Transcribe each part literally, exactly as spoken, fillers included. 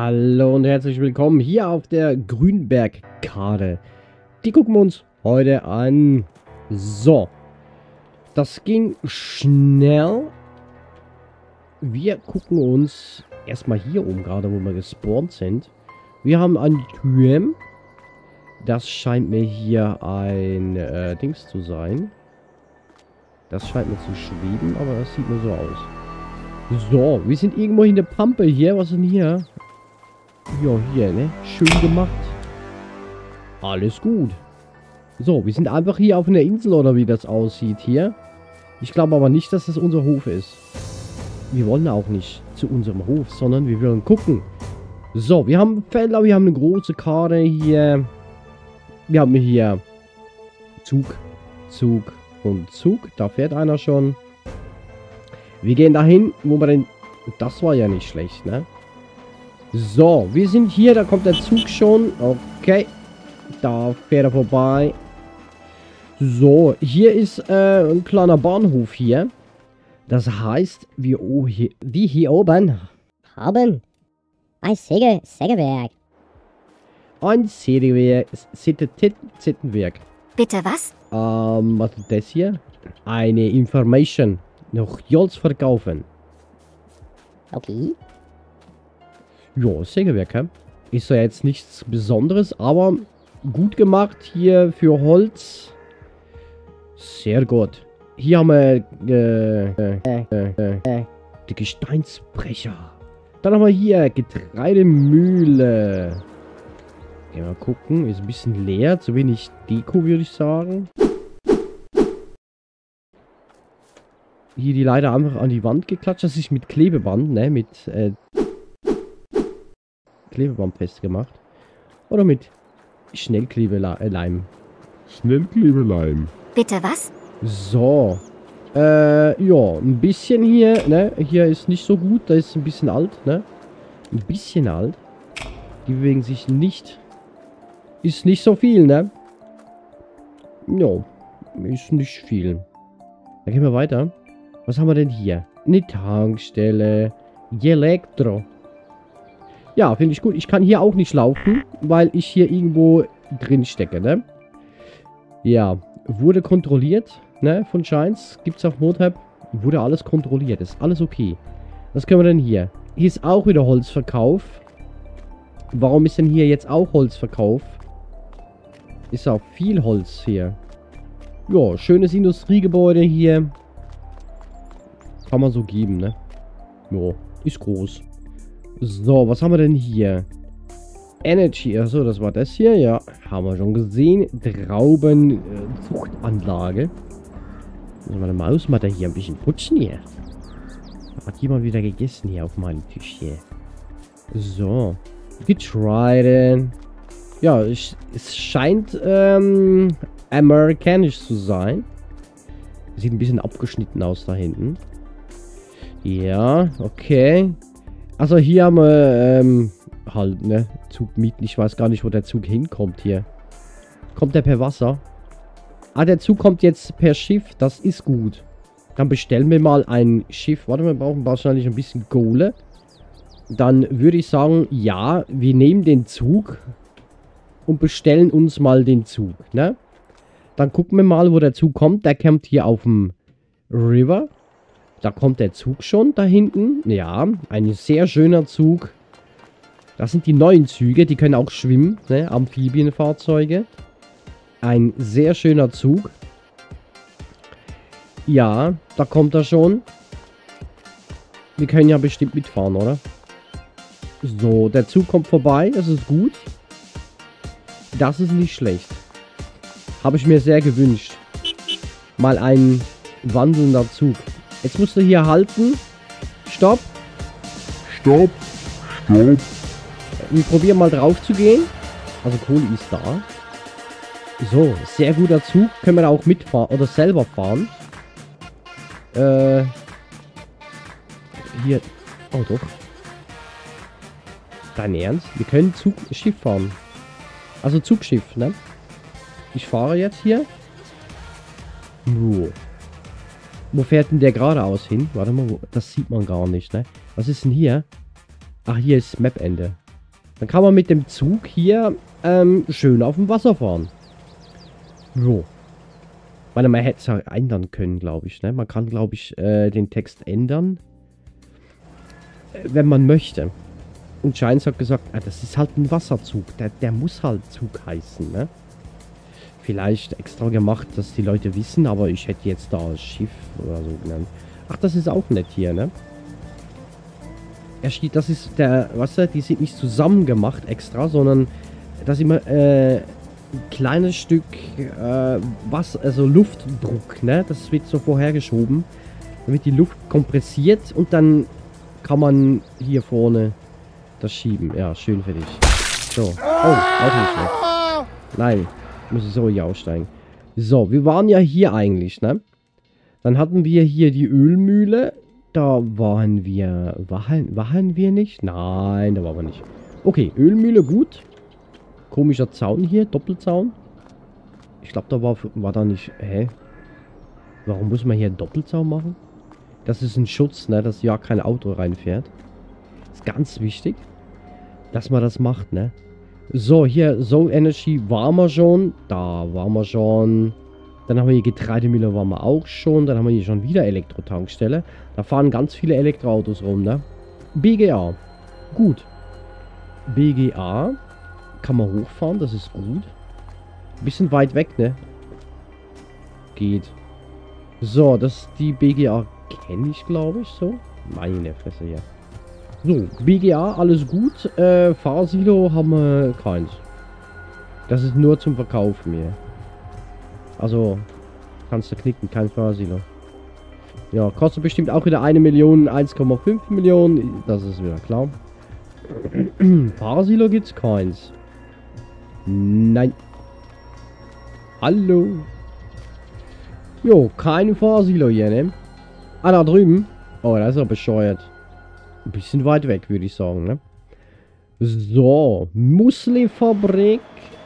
Hallo und herzlich willkommen hier auf der Grünberg-Karte. Die gucken wir uns heute an. So. Das ging schnell. Wir gucken uns erstmal hier oben gerade, wo wir gespawnt sind. Wir haben eine Tür. Das scheint mir hier ein äh, Dings zu sein. Das scheint mir zu schweben, aber das sieht mir so aus. So, wir sind irgendwo in der Pampe hier. Was ist denn hier? Ja, hier, ne? Schön gemacht. Alles gut. So, wir sind einfach hier auf einer Insel, oder wie das aussieht hier. Ich glaube aber nicht, dass das unser Hof ist. Wir wollen auch nicht zu unserem Hof, sondern wir wollen gucken. So, wir haben Felder, wir haben eine große Karte hier. Wir haben hier Zug, Zug und Zug. Da fährt einer schon. Wir gehen dahin, wo wir denn... Das war ja nicht schlecht, ne? So, wir sind hier. Da kommt der Zug schon. Okay. Da fährt er vorbei. So, hier ist äh, ein kleiner Bahnhof hier. Das heißt, wir, oh, hier, wir hier oben haben ein Säge, Sägewerk. Ein Sägewerk. Sägewerk. Bitte was? Ähm, was ist das hier? Eine Information. Noch Holz verkaufen. Okay. Ja, Sägewerk, hä? Ist ja jetzt nichts Besonderes, aber gut gemacht hier für Holz. Sehr gut. Hier haben wir äh, äh, äh, äh, die Gesteinsbrecher. Dann haben wir hier Getreidemühle. Gehen wir mal gucken. Ist ein bisschen leer. Zu wenig Deko, würde ich sagen. Hier die Leiter einfach an die Wand geklatscht. Das ist mit Klebeband, ne? Mit äh, Klebeband festgemacht. Oder mit Schnellklebeleim. Schnellklebeleim. Bitte was? So. Äh, ja, ein bisschen hier, ne? Hier ist nicht so gut. Da ist ein bisschen alt, ne? Ein bisschen alt. Die bewegen sich nicht. Ist nicht so viel, ne? Ja. Ist nicht viel. Dann gehen wir weiter. Was haben wir denn hier? Eine Tankstelle. Elektro. Ja, finde ich gut. Ich kann hier auch nicht laufen, weil ich hier irgendwo drin stecke, ne? Ja. Wurde kontrolliert, ne? Von Shines. Gibt es auf Modhab. Wurde alles kontrolliert. Ist alles okay. Was können wir denn hier? Hier ist auch wieder Holzverkauf. Warum ist denn hier jetzt auch Holzverkauf? Ist auch viel Holz hier. Ja, schönes Industriegebäude hier. Kann man so geben, ne? Ja, ist groß. So, was haben wir denn hier? Energy, achso, das war das hier, ja. Haben wir schon gesehen. Traubenzuchtanlage. Äh, Müssen wir die Mausmatte hier ein bisschen putzen hier. Hat jemand wieder gegessen hier auf meinem Tisch hier. So. Getreide. Ja, es, es scheint ähm, amerikanisch zu sein. Sieht ein bisschen abgeschnitten aus da hinten. Ja, okay. Also hier haben wir ähm, halt, ne, Zug mieten. Ich weiß gar nicht, wo der Zug hinkommt hier. Kommt der per Wasser? Ah, der Zug kommt jetzt per Schiff. Das ist gut. Dann bestellen wir mal ein Schiff. Warte, wir brauchen wahrscheinlich ein bisschen Kohle. Dann würde ich sagen, ja, wir nehmen den Zug und bestellen uns mal den Zug, ne? Dann gucken wir mal, wo der Zug kommt. Der kommt hier auf dem River. Da kommt der Zug schon, da hinten. Ja, ein sehr schöner Zug. Das sind die neuen Züge, die können auch schwimmen, ne? Amphibienfahrzeuge. Ein sehr schöner Zug. Ja, da kommt er schon. Wir können ja bestimmt mitfahren, oder? So, der Zug kommt vorbei, das ist gut. Das ist nicht schlecht. Habe ich mir sehr gewünscht. Mal ein wandelnder Zug. Jetzt musst du hier halten. Stopp. Stopp. Stopp. Wir probieren mal drauf zu gehen. Also Kohle ist da. So, sehr guter Zug. Können wir da auch mitfahren oder selber fahren. Äh. Hier. Oh doch. Dein Ernst? Wir können Zug, Schiff fahren. Also Zugschiff, ne? Ich fahre jetzt hier. Wo? Wo fährt denn der geradeaus hin? Warte mal, wo, das sieht man gar nicht, ne? Was ist denn hier? Ach, hier ist Map-Ende. Dann kann man mit dem Zug hier ähm, schön auf dem Wasser fahren. Jo. Weil man hätte es ja ändern können, glaube ich. Ne? Man kann, glaube ich, äh, den Text ändern. Äh, wenn man möchte. Und Giants hat gesagt, ah, das ist halt ein Wasserzug. Der, der muss halt Zug heißen, ne? Vielleicht extra gemacht, dass die Leute wissen, aber ich hätte jetzt da Schiff oder so genannt. Ach, das ist auch nett hier, ne? Er steht, das ist der, was weißt du, die sind nicht zusammen gemacht extra, sondern das ist immer äh, ein kleines Stück äh, was, also Luftdruck, ne? Das wird so vorhergeschoben, damit die Luft kompressiert und dann kann man hier vorne das schieben. Ja, schön für dich. So. Oh, auch nicht schlecht. Nein, muss ich so hier aussteigen. So, wir waren ja hier eigentlich, ne? Dann hatten wir hier die Ölmühle. Da waren wir... Waren, waren wir nicht? Nein, da waren wir nicht. Okay, Ölmühle, gut. Komischer Zaun hier, Doppelzaun. Ich glaube, da war, war da nicht... Hä? Warum muss man hier einen Doppelzaun machen? Das ist ein Schutz, ne? Dass ja kein Auto reinfährt. Ist ganz wichtig, dass man das macht, ne? So, hier, So Energy waren wir schon. Da waren wir schon. Dann haben wir hier Getreidemühle, waren wir auch schon. Dann haben wir hier schon wieder Elektrotankstelle. Da fahren ganz viele Elektroautos rum, ne? B G A. Gut. B G A. Kann man hochfahren, das ist gut. Bisschen weit weg, ne? Geht. So, das die B G A kenne ich, glaube ich, so. Meine Fresse hier. So, B G A, alles gut. Äh, Fahrsilo haben wir keins. Das ist nur zum Verkaufen hier. Also, kannst du knicken, kein Fahrsilo. Ja, kostet bestimmt auch wieder eine Million, eins Komma fünf Millionen. Das ist wieder klar. Fahrsilo gibt's keins. Nein. Hallo. Jo, kein Fahrsilo hier, ne? Ah, da drüben. Oh, das ist ja bescheuert. Ein bisschen weit weg, würde ich sagen, ne? So, Müsli-Fabrik.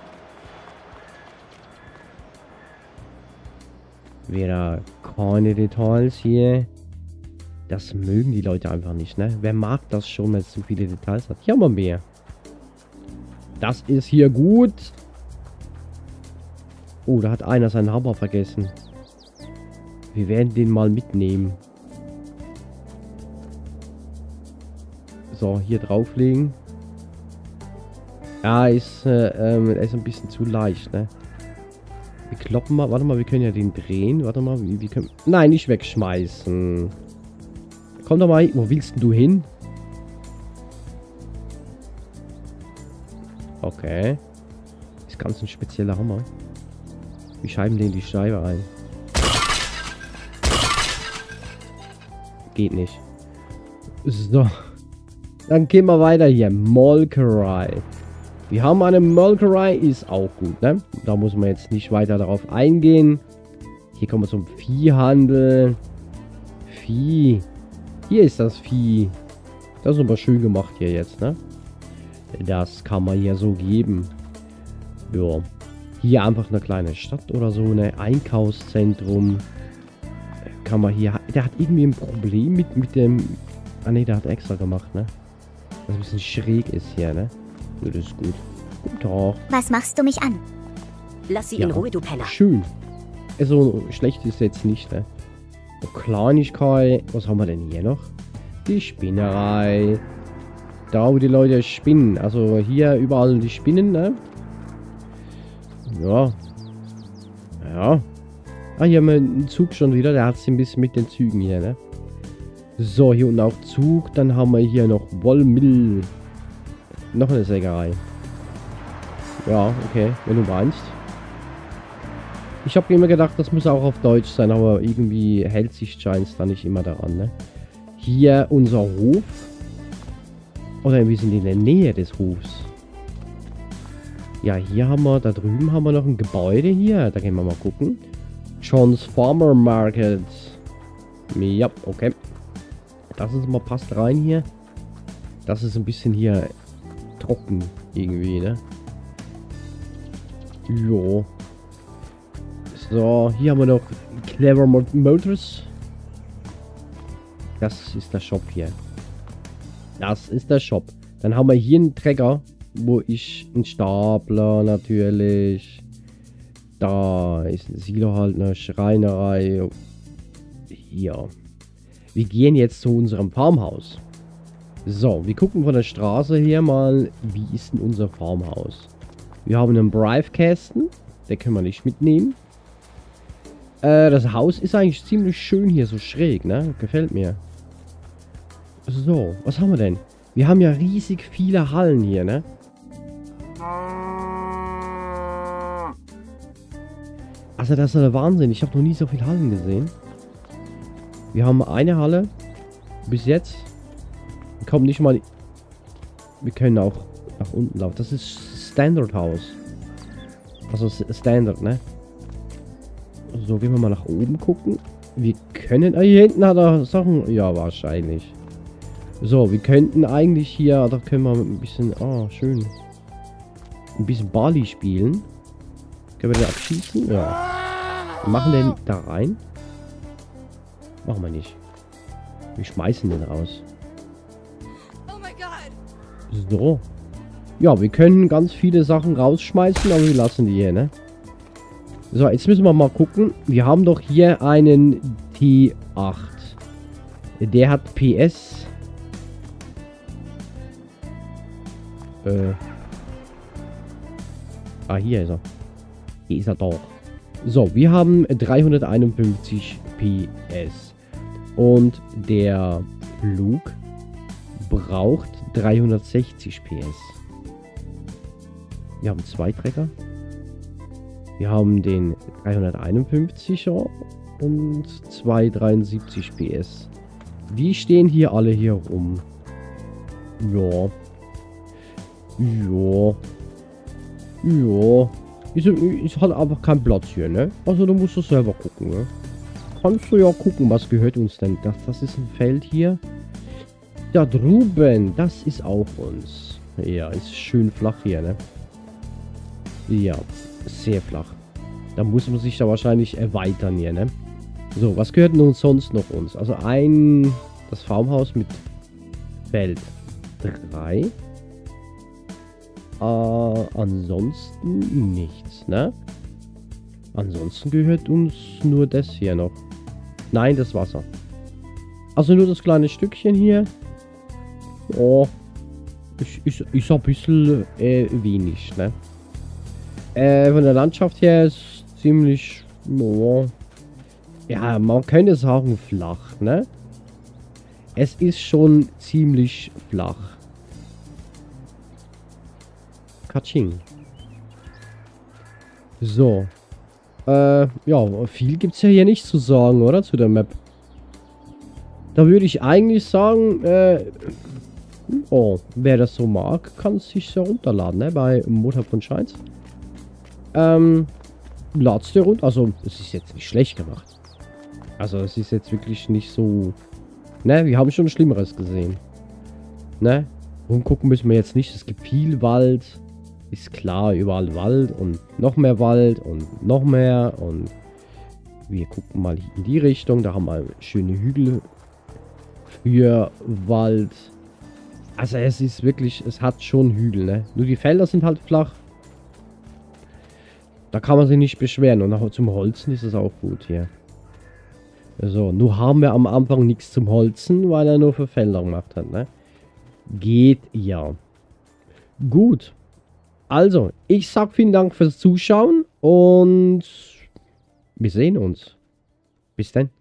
Wieder keine Details hier. Das mögen die Leute einfach nicht, ne? Wer mag das schon, wenn es zu viele Details hat? Hier haben wir mehr. Das ist hier gut. Oh, da hat einer seinen Hammer vergessen. Wir werden den mal mitnehmen. So, hier drauflegen. Ja, ist, äh, ähm, ist ein bisschen zu leicht, ne? Wir kloppen mal. Warte mal, wir können ja den drehen. Warte mal, wie, wie können... Nein, nicht wegschmeißen. Komm doch mal. Wo willst denn du hin? Okay. Ist ganz ein spezieller Hammer. Wir scheiben den die Scheibe ein. Geht nicht. So. Dann gehen wir weiter hier. Molkerei. Wir haben eine Molkerei, ist auch gut, ne? Da muss man jetzt nicht weiter darauf eingehen. Hier kommen wir zum Viehhandel. Vieh. Hier ist das Vieh. Das ist aber schön gemacht hier jetzt, ne? Das kann man hier so geben. Ja. Hier einfach eine kleine Stadt oder so, ne? Einkaufszentrum. Kann man hier... Der hat irgendwie ein Problem mit, mit dem... Ah ne, der hat extra gemacht, ne? Das ein bisschen schräg ist hier, ne? Ja, das ist gut. Guten Tag. Was machst du mich an? Lass sie Ja. in Ruhe, du Penner. Schön. Also, schlecht ist jetzt nicht, ne? Oh, Kleinigkeit. Was haben wir denn hier noch? Die Spinnerei. Da, wo die Leute spinnen. Also, hier überall die Spinnen, ne? Ja. Ja. Ah, hier haben wir einen Zug schon wieder. Der hat sich ein bisschen mit den Zügen hier, ne? So, hier unten auch Zug. Dann haben wir hier noch Wollmill. Noch eine Sägerei. Ja, okay, wenn du meinst. Ich habe immer gedacht, das muss auch auf Deutsch sein, aber irgendwie hält sich Giants da nicht immer daran, ne? Hier unser Hof. Oder wir sind in der Nähe des Hofs. Ja, hier haben wir, da drüben haben wir noch ein Gebäude hier. Da gehen wir mal gucken. John's Farmer Market. Ja, okay. Das ist mal passt rein hier. Das ist ein bisschen hier trocken irgendwie, ne? Jo. So, hier haben wir noch Clever Motors. Das ist der Shop hier. Das ist der Shop. Dann haben wir hier einen Trecker. Wo ist ein Stapler natürlich. Da ist ein Silo halt, eine Schreinerei. Hier. Wir gehen jetzt zu unserem Farmhaus. So, wir gucken von der Straße her mal, wie ist denn unser Farmhaus. Wir haben einen Briefkästen, den können wir nicht mitnehmen. Äh, das Haus ist eigentlich ziemlich schön hier, so schräg, ne? Gefällt mir. So, was haben wir denn? Wir haben ja riesig viele Hallen hier, ne? Also das ist ja der Wahnsinn, ich habe noch nie so viele Hallen gesehen. Wir haben eine Halle, bis jetzt. Wir kommen nicht mal... Wir können auch nach unten laufen. Das ist Standard Haus. Also Standard, ne? So, gehen wir mal nach oben gucken. Wir können... Ah, hier hinten hat er Sachen... Ja, wahrscheinlich. So, wir könnten eigentlich hier... Da können wir ein bisschen... Ah, oh, schön. Ein bisschen Bali spielen. Können wir den abschießen? Ja. Wir machen den da rein. Machen wir nicht. Wir schmeißen den raus. So. Ja, wir können ganz viele Sachen rausschmeißen, aber wir lassen die hier, ne? So, jetzt müssen wir mal gucken. Wir haben doch hier einen T acht. Der hat P S. Äh. Ah, hier ist er. Hier ist er doch. So, wir haben dreihunderteinundfünfzig P S. Und der Flug braucht dreihundertsechzig P S. Wir haben zwei Trecker. Wir haben den dreihunderteinundfünfziger und zwei dreiundsiebzig P S. Die stehen hier alle hier rum. Ja. Ja. Ja. Ist, ist halt einfach kein Platz hier, ne? Also du musst das selber gucken, ne? Kannst du ja gucken, was gehört uns denn? Das, das ist ein Feld hier. Da drüben, das ist auch uns. Ja, ist schön flach hier, ne? Ja, sehr flach. Da muss man sich da wahrscheinlich erweitern hier, ne? So, was gehört nun sonst noch uns? Also ein, das Farmhaus mit Feld drei. Äh, ansonsten nichts, ne? Ansonsten gehört uns nur das hier noch. Nein, das Wasser. Also nur das kleine Stückchen hier. Oh, ist, ist, ist ein bisschen äh, wenig, ne? Äh, von der Landschaft her ist ziemlich, oh, ja, man könnte sagen flach, ne? Es ist schon ziemlich flach. Katsching. So. Äh, ja, viel gibt es ja hier nicht zu sagen, oder? Zu der Map. Da würde ich eigentlich sagen, äh, oh, wer das so mag, kann es sich ja runterladen, ne? Bei Motor von Scheins. Ähm, lad's dir runter. Also, es ist jetzt nicht schlecht gemacht. Also, es ist jetzt wirklich nicht so, ne? Wir haben schon Schlimmeres gesehen. Ne? Rumgucken müssen wir jetzt nicht. Es gibt viel Wald. Ist klar, überall Wald und noch mehr Wald und noch mehr. Und wir gucken mal in die Richtung. Da haben wir schöne Hügel für Wald. Also es ist wirklich, es hat schon Hügel, ne? Nur die Felder sind halt flach. Da kann man sich nicht beschweren. Und auch zum Holzen ist es auch gut hier. So, nur haben wir am Anfang nichts zum Holzen, weil er nur für Felder gemacht hat, ne? Geht ja. Gut. Also, ich sag vielen Dank fürs Zuschauen und wir sehen uns. Bis dann.